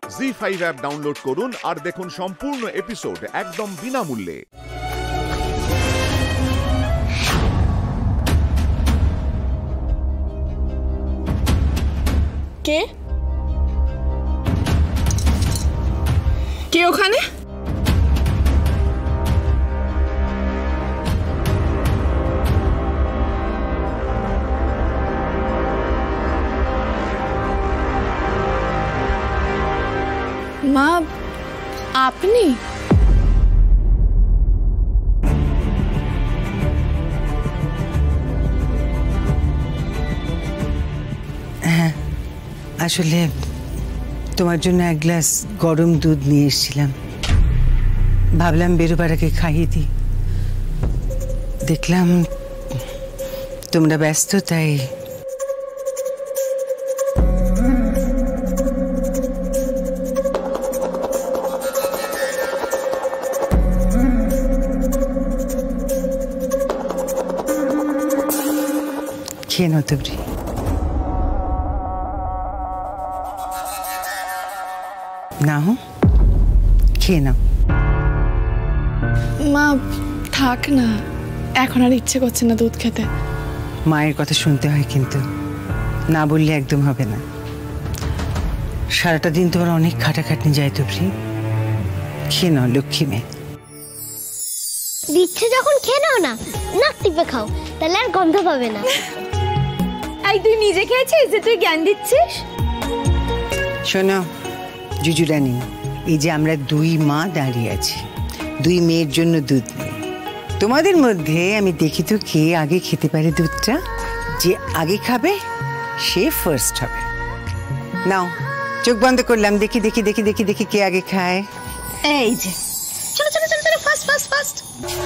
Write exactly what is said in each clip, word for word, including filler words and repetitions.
জি five app download করুন আর দেখুন সম্পূর্ণ এপিসোড একদম বিনামূল্যে। কে কে ওখানে? মা, আপনি? হ্যাঁ, আসলে তোমার জন্য এক গ্লাস গরম দুধ নিয়ে এসেছিলাম। ভাবলাম বেরোবার আগে খাইয়ে দিই। দেখলাম তোমরা ব্যস্ত, তাই খেয়ে নাও তুবরি। না হো, খেয়ে নাও। মা থাক না, এখন আর ইচ্ছে করছে না দুধ খেতে। মায়ের কথা শুনতে হয়, কিন্তু না বললে একদম হবে না। সারাটা দিন তোমার অনেক খাটাখাটনি যায় তুবরি। খেয়ে নাও লক্ষ্মী মেয়ে। দিচ্ছে যখন খেয়ে নাও না, নাক টিপে খাও, তাহলে আর গন্ধ পাবে না। এই তুই নিজে খেয়েছিস যে তুই জ্ঞান দিচ্ছিস? শোনো জুজুরানি, এই যে আমরা দুই মা দাঁড়িয়ে আছি দুই মেয়ের জন্য দুধ নিয়ে, তোমাদের মধ্যে আমি দেখি তো কে আগে খেতে পারে দুধটা। যে আগে খাবে সে ফার্স্ট হবে। নাও, চোখ বন্ধ করলাম, দেখি দেখি দেখি দেখি দেখি কে আগে খায়। এই যে চলো চলো চলো চলো, ফাস্ট ফাস্ট ফাস্ট।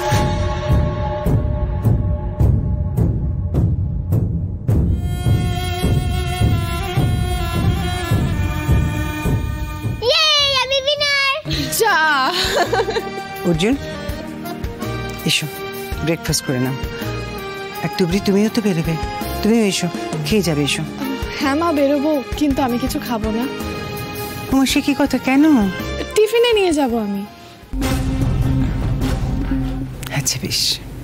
অর্জুন এসো, ব্রেকফাস্ট করে নাও। আর তুবরি তুমিও তো বেরোবে, তুমিও এসো, খেয়ে যাবে। এসো। হ্যাঁ মা, বেরোবো, কিন্তু আমি কিছু খাবো না। তোমার সে কি কথা? কেন? টিফিনে নিয়ে যাব আমি। আচ্ছা বেশ।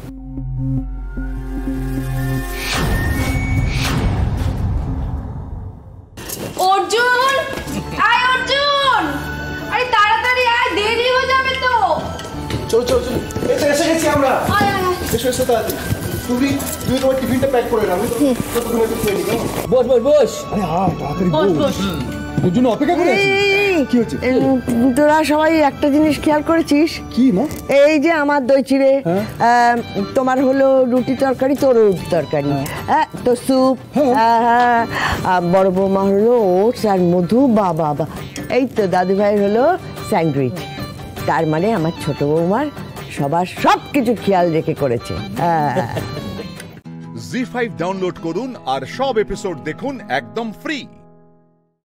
অর্জুন, আয় অর্জুন, আরে তাড়াতাড়ি আয়, দেরি হয়ে যাবে তো। চলো চলো চলো, এসে এসে গেছি আমরা। আয় আয় এসো এসো তাড়াতাড়ি। তুমি তুমি তোমার টিফিনটা প্যাক করে নাও, আমি তো তুমি একটু খেয়ে নিই। বস বস বস। আরে হ্যাঁ, তাড়াতাড়ি বস বস। ওর জন্য অপেক্ষা করে আছি। কি হচ্ছে? তোরা সবাই একটা জিনিস খেয়াল করেছিস? কি মা? এই যে আমার দই চিড়ে, তোমার হলো রুটি তরকারি, তোর রুটি তরকারি, হ্যাঁ তো স্যুপ, বড় বৌমা হলো ওটস আর মধু, বা বাবা। এই তো দাদু ভাইয়ের হলো স্যান্ডউইচ। তার মানে আমার ছোট বৌমার সবার সব কিছু খেয়াল রেখে করেছে। জি ফাইভ ডাউনলোড করুন আর সব এপিসোড দেখুন একদম ফ্রি।